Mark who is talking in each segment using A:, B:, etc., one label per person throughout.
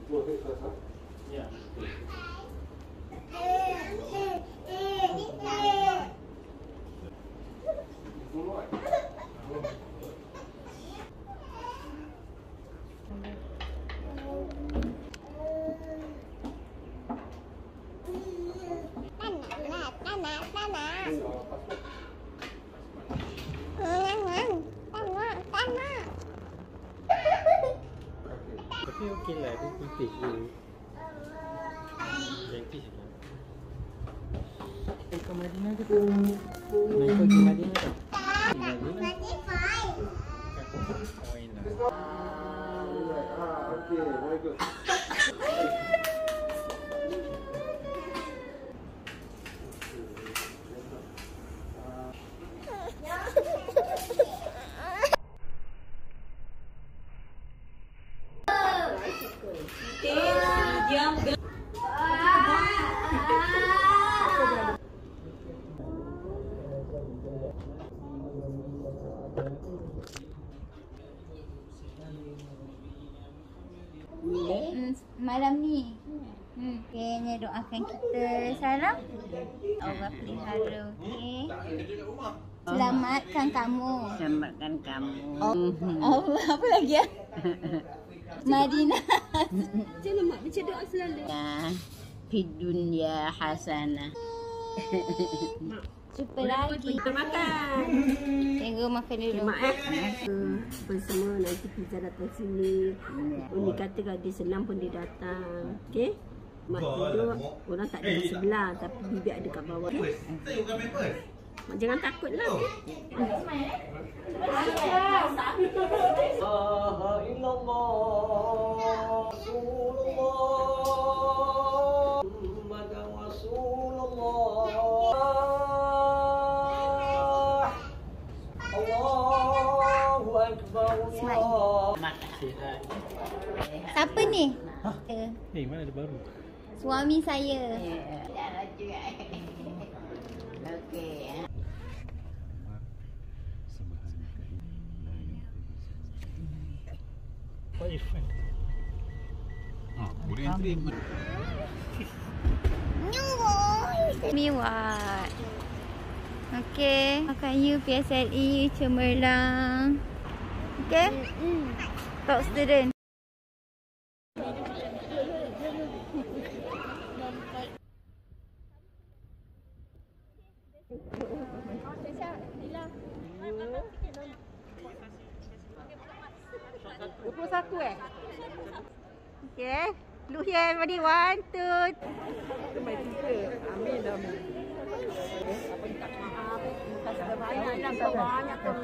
A: Ya. Tapi okey lah, dia putih je. Cantik je. Ke Madinah ke tu? Nak ikut ke Madinah tak? Madinah? Fine lah.
B: Okay, very good.
C: Malam ni kayaknya doakan kita salam Allah pelihara, okey. Selamatkan kamu.
D: Selamatkan kamu.
C: Allah, apa lagi ya? Madinah.
D: Jangan mak baca doa selalu. Ya, fi dunya hasanah.
C: Jumpa lagi.
D: Kita makan.
C: Tengok makan dulu.
D: Mak apa semua nanti kita datang sini. Uni kata kalau dia senang pun dia datang. Okey? Mak tidur, orang tak ada kat sebelah tapi bibi ada kat bawah. Mak jangan takut lah.
C: Siapa ni?
A: Mana ada baru?
C: Suami saya.
D: Okey.
A: Quite fun.
B: Boleh entry.
C: Miwat. Okey, makan you PSLE cemerlang. Okey? Top student. Okay. Look here everybody. 1, 2.
D: Amin dah. Apa minta maaf. Kasih banyak dah banyak tu.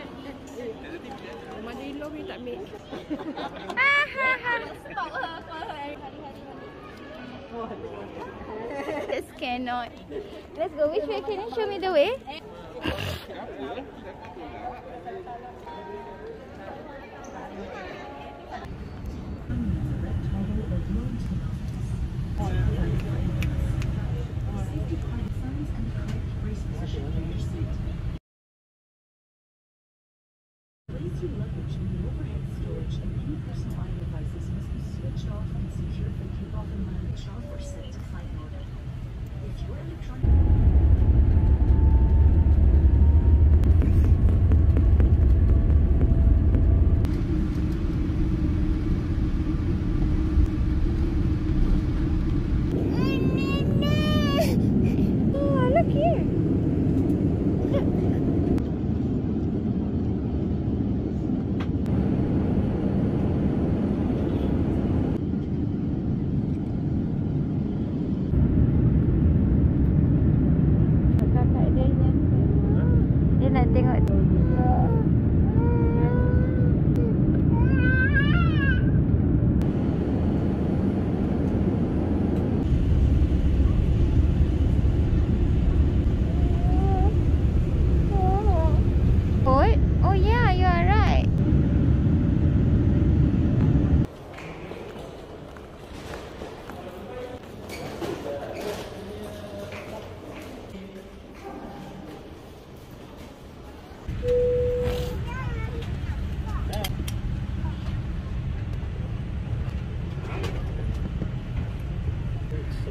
D: Mandi lo minta ambil.
C: Stop her. Just cannot. Let's go. Which way? Can you show me the way?
E: Please do luggage in the overhead storage and any personal item devices must be switched off and secured for takeoff and landing off or set to flight mode. If your electronic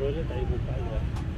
A: Stroller tak boleh buka juga.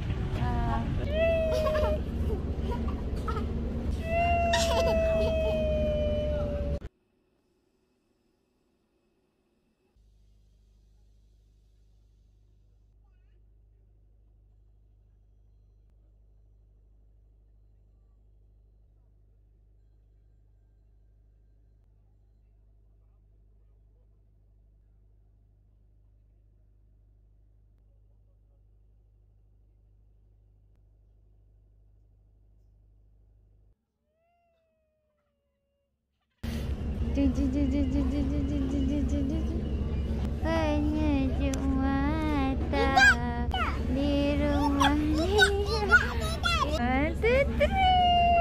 C: Penyejuk mata di rumah ni. 1, 2, 3.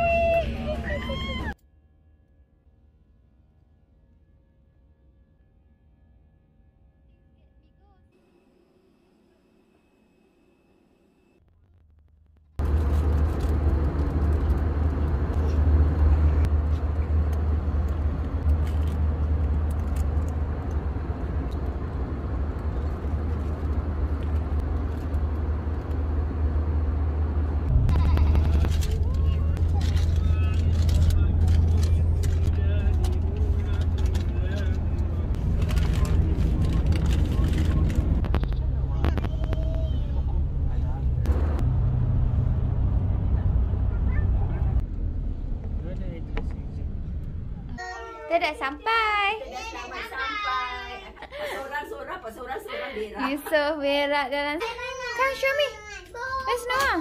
C: Kita dah sampai.
D: Selamat sampai. Seorang-seorang apa? Seorang-seorang berak.
C: Yusuf berak dalam. Come show me. Where's Noah?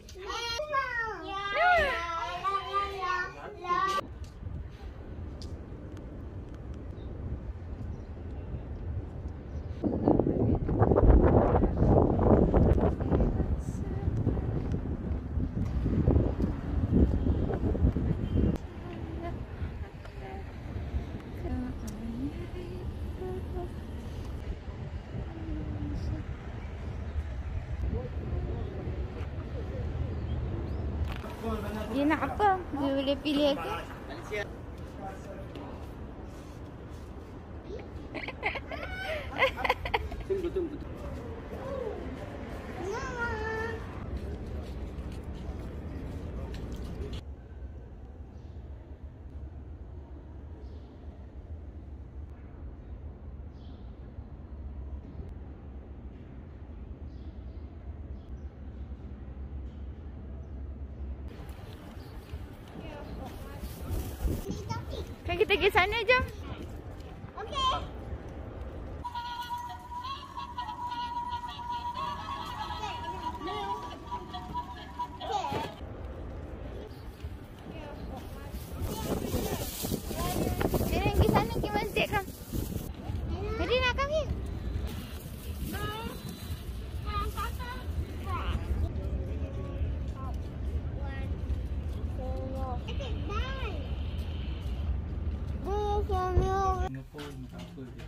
C: Noah. Dia nak apa? Dia boleh pilih ke?
A: Tunggu.
C: Kan kita pergi sana, jom.
B: Okey.
C: Sini pergi sana, pergi masjid kan. Jadi nak kami.
A: Singapore ni apa je.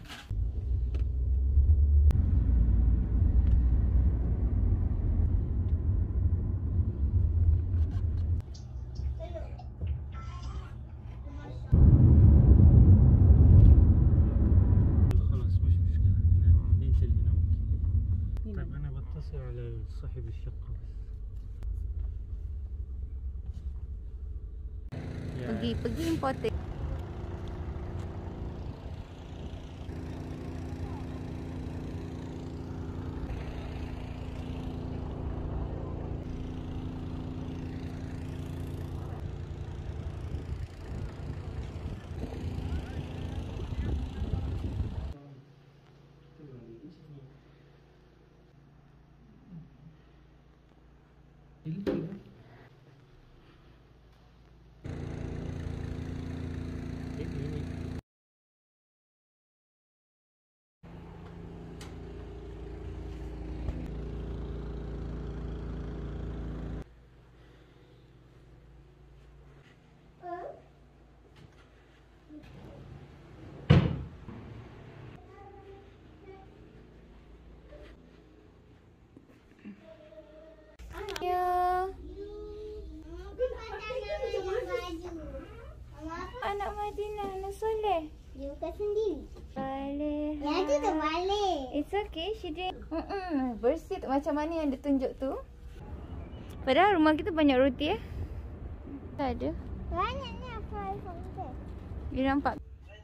A: خلاص مش مشكلة ننزل هنا ممكن. طيب أنا بتصل على صاحب الشقة بس.
C: Pergi important. It's okay, she did. Bersih tu macam mana yang dia tunjuk tu. Padahal rumah kita banyak roti Tak ada.
B: Banyaknya fry from there.
C: Dia nampak.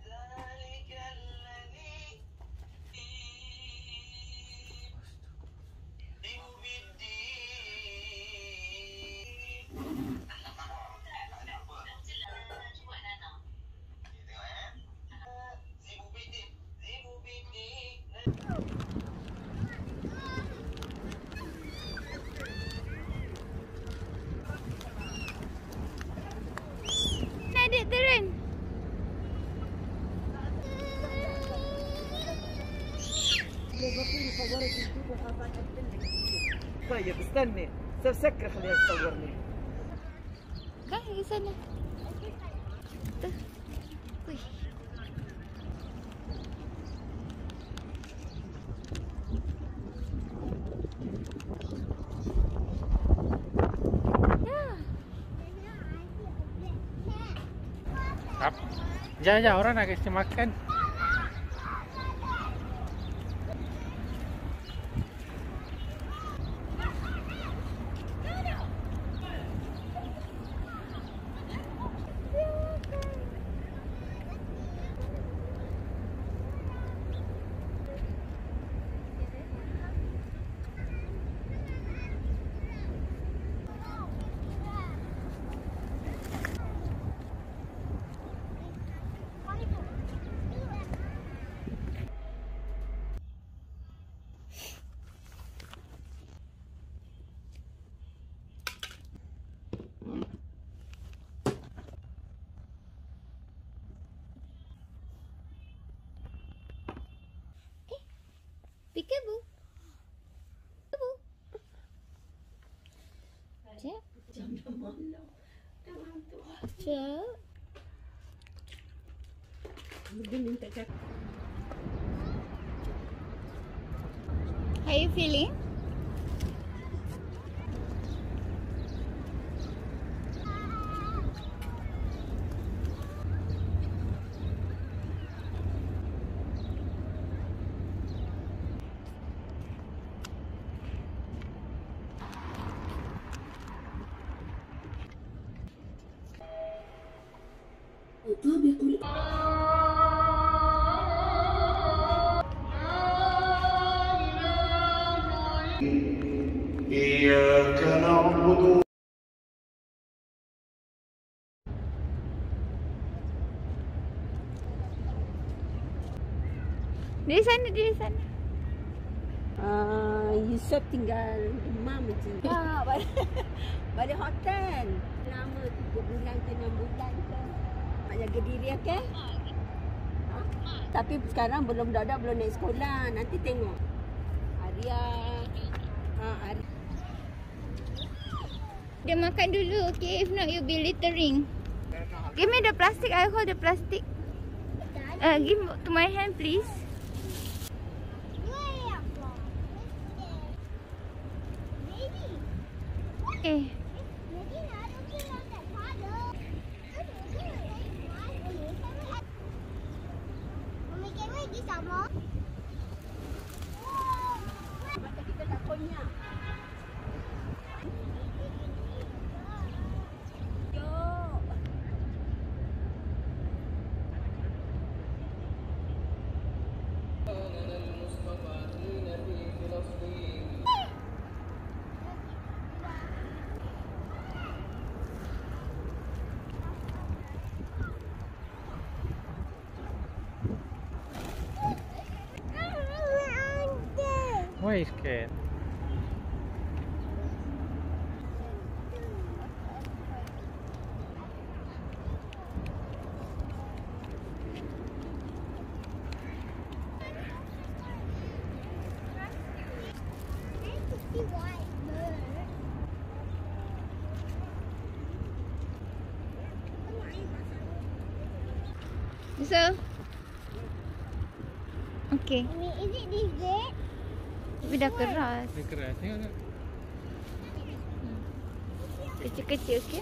C: Adik turun.
F: طيب استني سكر خليها تصورني
C: Kan di sana. Tu. Wih.
A: Jangan orang nak kasi makan.
C: Peekaboo. Peekaboo. Cek. Cek. How you feeling?
G: إياك نعبد
C: Di sana, di sana.
D: Yusuf tinggal rumah macam ni. Balik hotel. Lama 3 bulan ke 6 bulan ke. Mak jaga diri, okey? Tapi sekarang belum budak-budak belum naik sekolah. Nanti tengok. Arya. Arya.
C: Dia makan dulu, okay? If not, you'll be littering. Give me the plastic. I hold the plastic. Give to my hand, please. Okay.
B: Mommy, can we get some more?
D: Kita tak konyak.
A: Why is scared?
C: So, okay.
B: Is it this big?
C: Tapi dah keras.
A: Dia keras. Tengok tak?
C: Kecil-kecil, okay?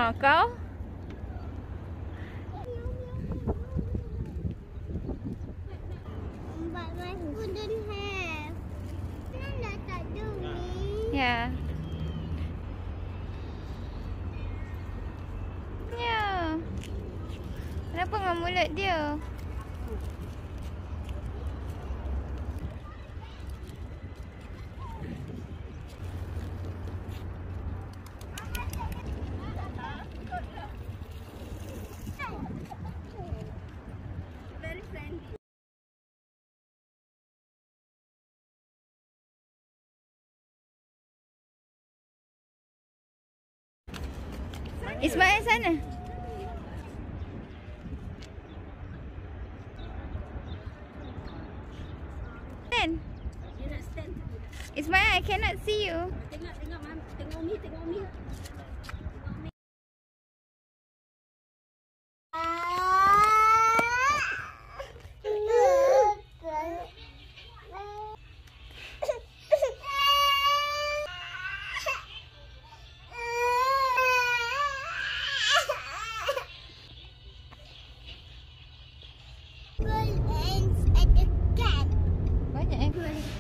C: Kau?
B: But my school don't have. Kan dah tak ada ni.
C: Ya. Ya. Kenapa dengan mulut dia? Ismail sana. Stand. Ismail, I cannot see you.
D: Tengok Umi.
B: Ants at the camp.
C: Banyak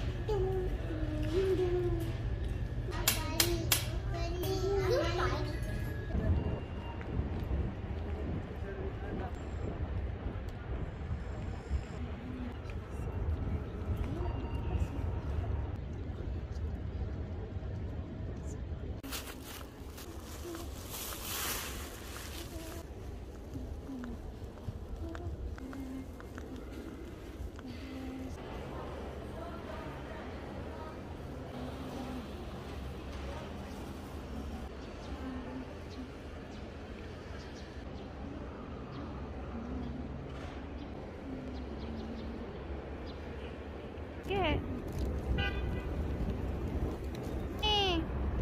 C: Sikit. Ni.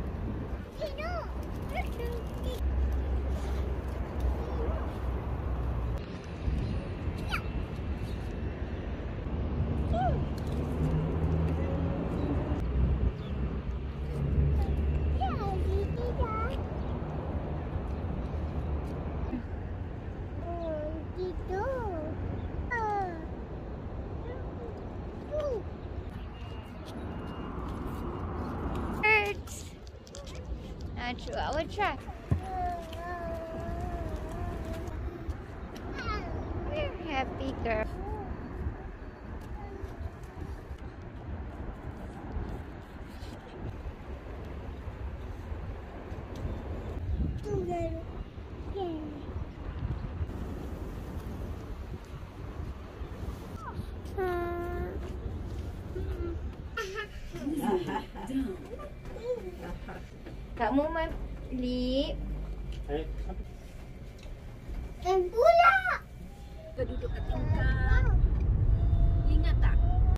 C: Birds. I will try. We're happy girl. Kak Mu main lip.
B: Dan pula.
D: Kau duduk kat tingkap. Ingat tak?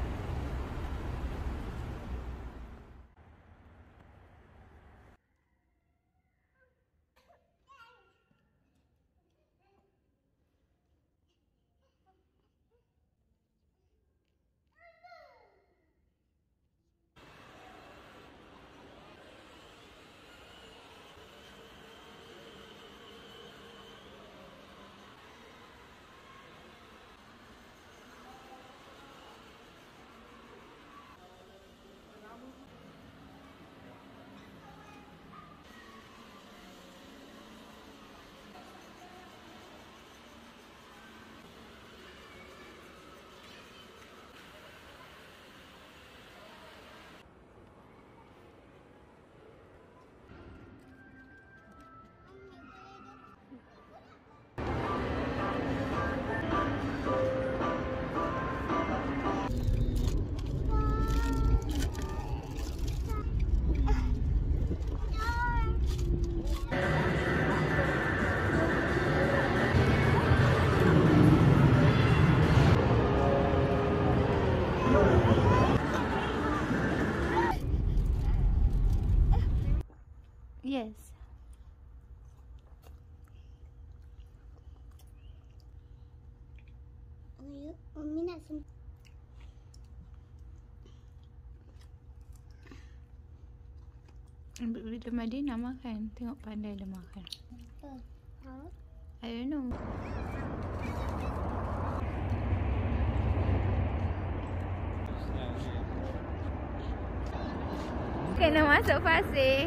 C: Yes.
B: Umi nak sentuh.
C: Bila Madinah makan, tengok pandai dia makan. I don't know. Kena masuk pasir.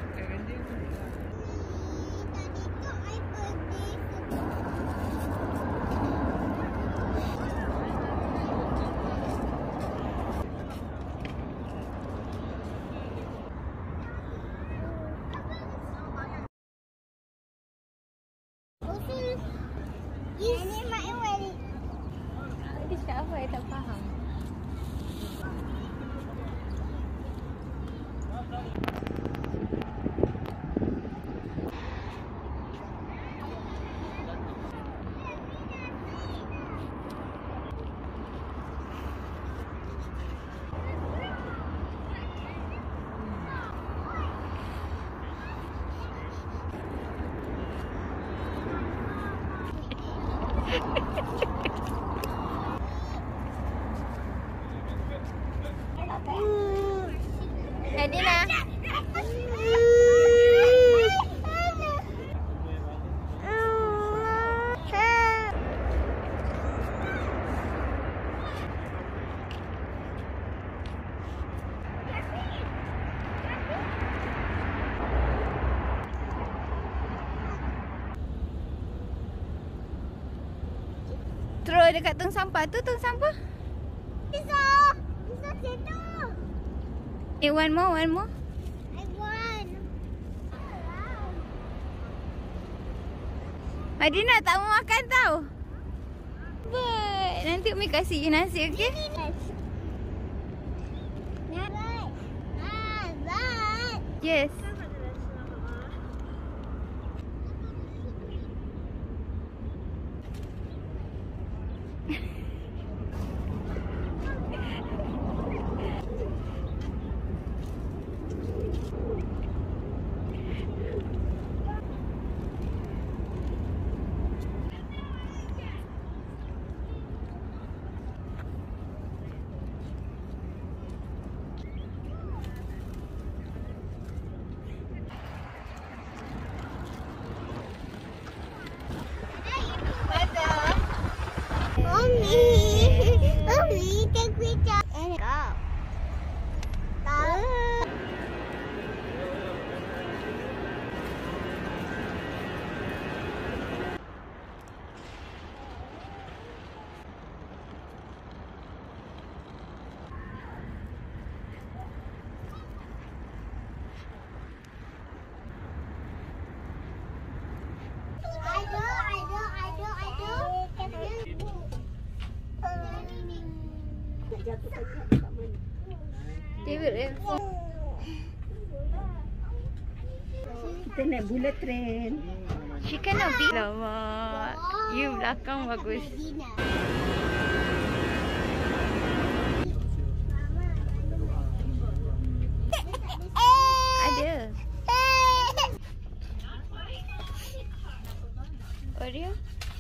B: Ini mak Iwan.
C: Dia cakap apa? I tak faham. Nadina. Throw dekat tong sampah tu, tong sampah.
B: Bisa situ.
C: One more.
B: I want.
C: Madina tak mau makan tau. But nanti Umi kasih you nasi, okey? Yes.
B: Mommy, take picture and go.
D: Nak jatuhkan dia kat mana?
C: David dia.
D: Kita naik bullet train.
C: She cannot be lama. You belakang bagus. Ada. Oreo?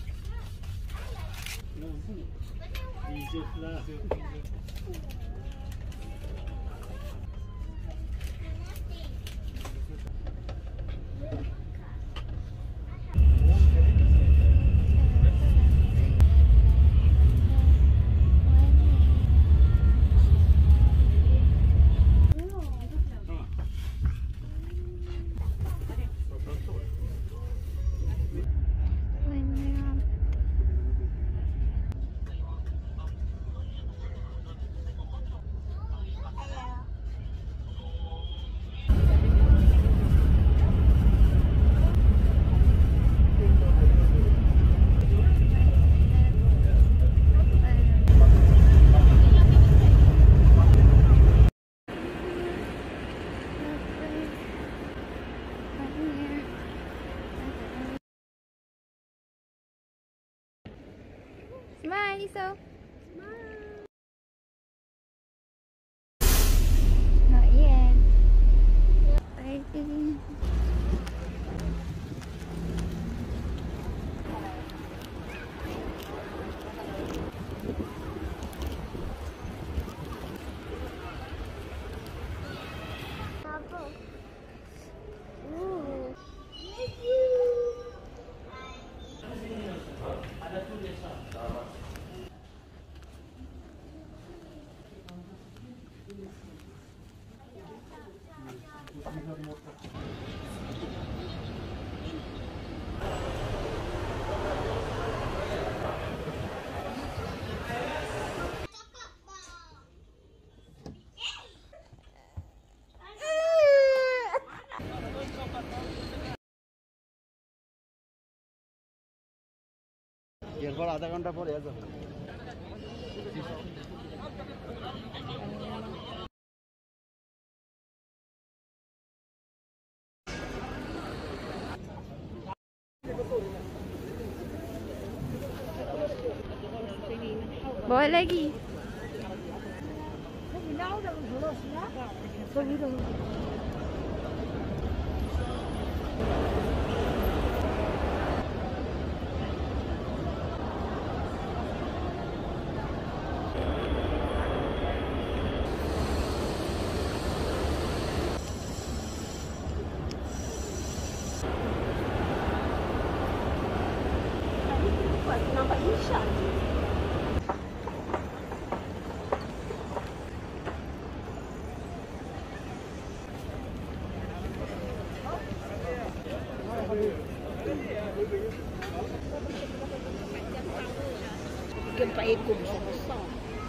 C: Smile, Iso. Not yet. Waiting.
G: আধা ঘন্টা পরে যাবো।
C: Bawa lagi.
D: Nampak insya. Gempa ekor besar-besar.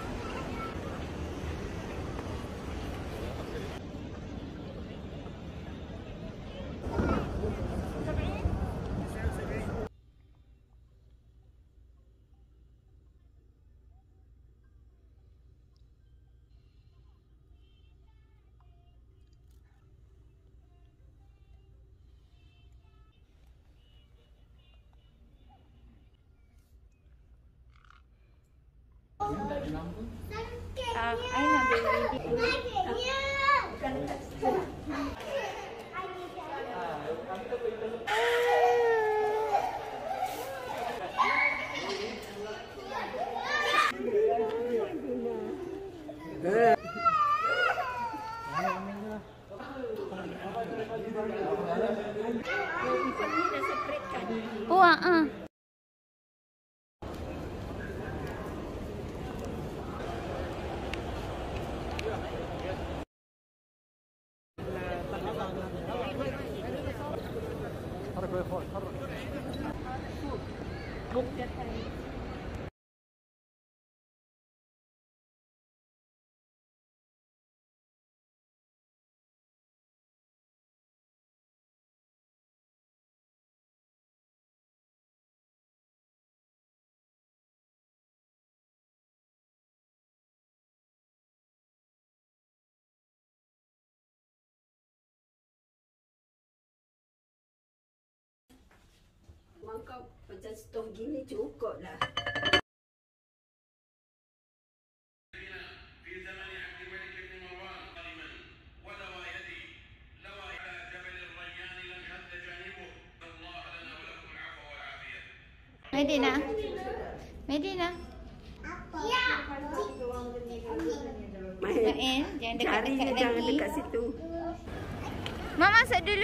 C: I nak beli. Oh,
D: Mangkau macam stok gini cukup lah.
C: Medina. Medina.
B: Ya.
C: Main, jangan dekat-dekat lagi.
D: Jangan dekat situ.
C: Mak masak dulu.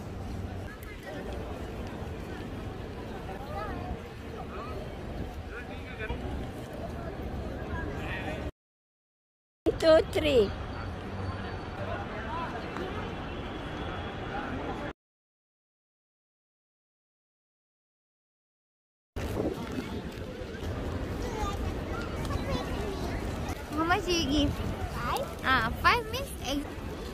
D: Itu tray.
C: How much do you give? 5 means egg.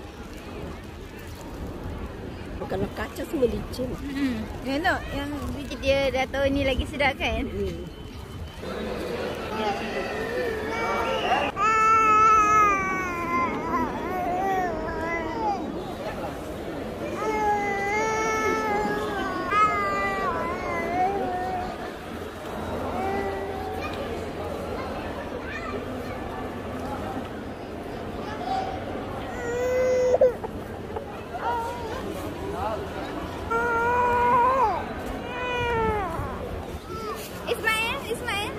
D: Kalau kaca semua licin.
C: You know, yang dia dah tahu ni lagi sedap kan? Ismail.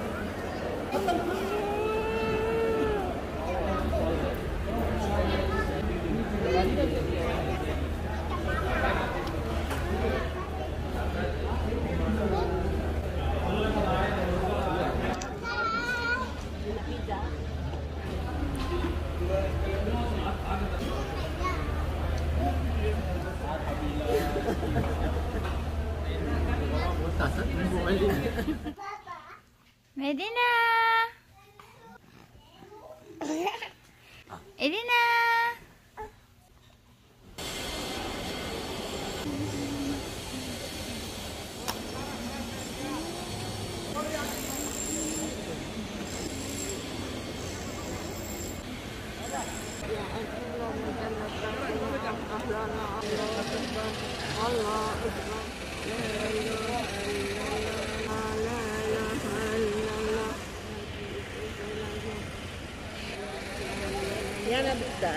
C: Medina. Edina.
D: Yang nak buka?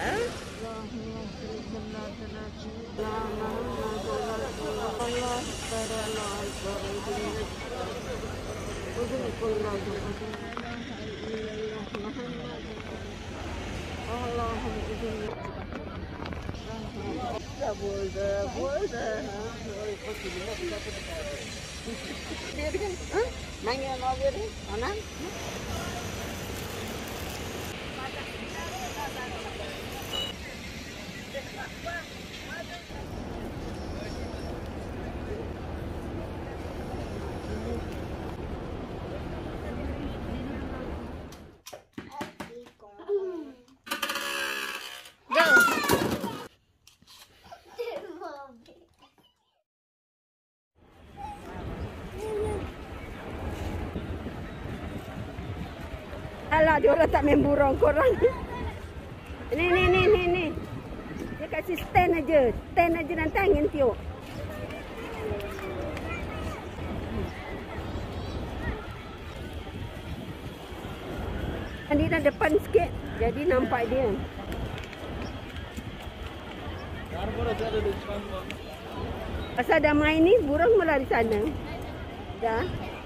D: Alah, dia orang tak main burung korang. Ni. Dia kasih stand aja nanti angin tiup. Dia dah depan sikit, jadi nampak dia. Pasal dah main ni, burung mula di sana. Dah.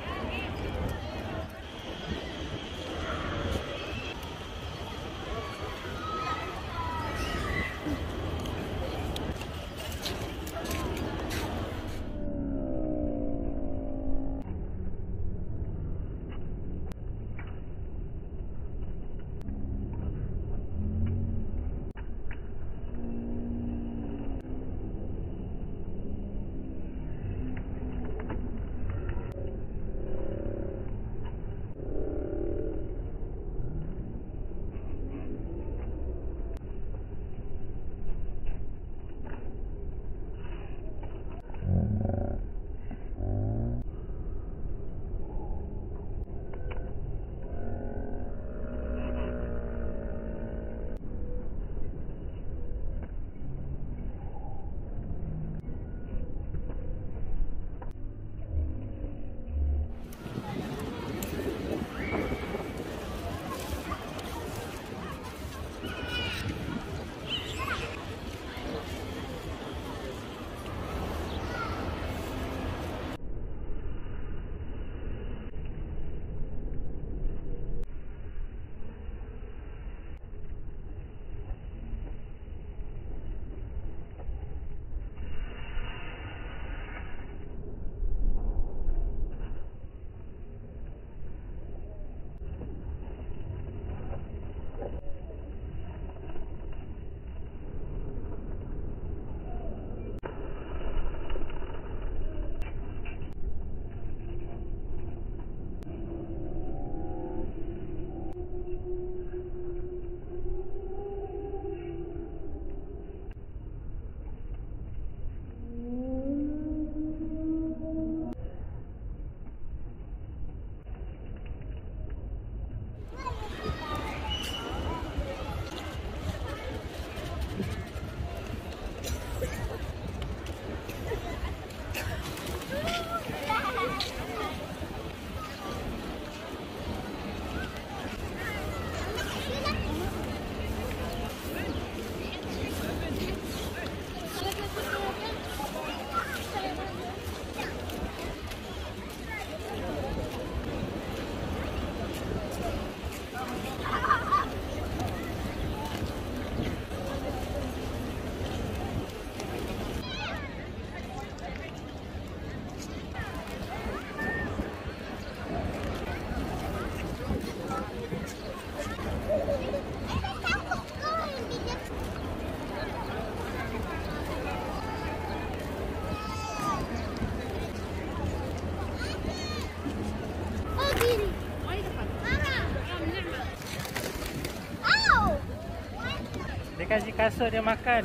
A: kasih kasut dia makan.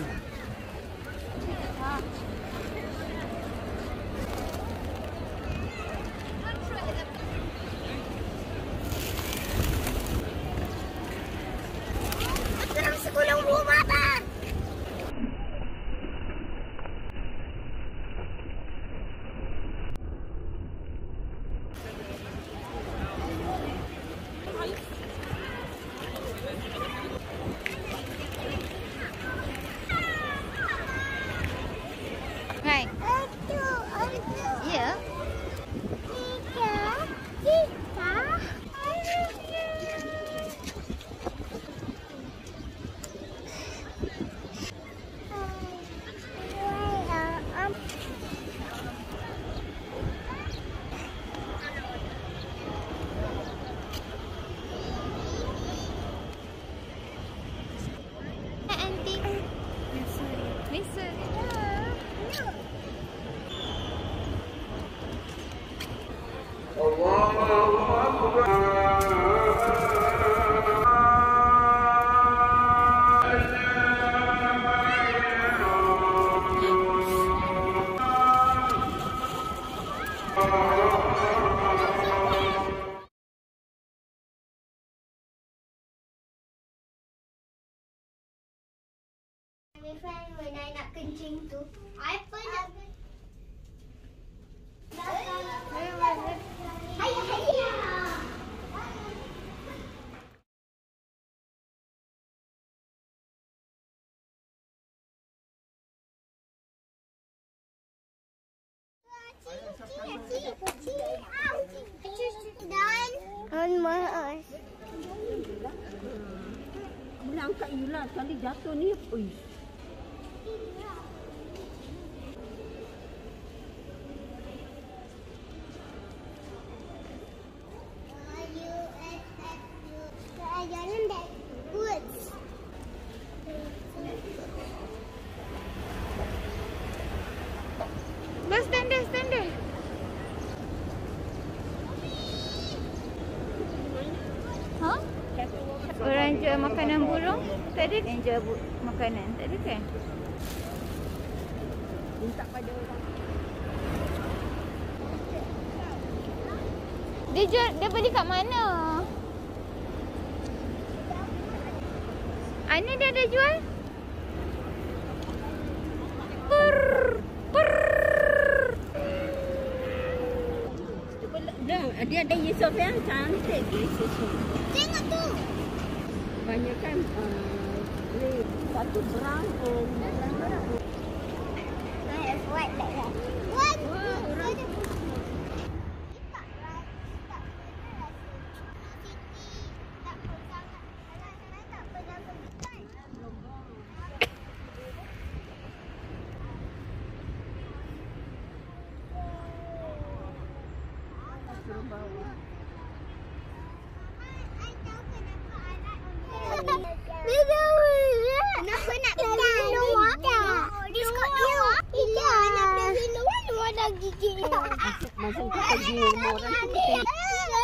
B: Dalam sekolah When I nak kencing tu, I pernah. Dan Umrah.
D: Boleh angkat you lah. Sekali jatuh ni. Ui.
B: Jalan backwards.
C: Stand there. Ha? Orang jual makanan burung? Tak ada yang jual makanan? Tak ada kan?
D: Minta pada orang.
C: Dia beli kat mana? Ni dia ada jual?
D: Dia ada Yusof yang cantik Yesus.
B: Tengok tu.
D: Banyak kan satu brown
B: I have white like that. What? Kenapa nak pergi minum water? Diskot dia. Iya, nak pergi minum water gigi.
D: Macam kita pergi rumah orang tu.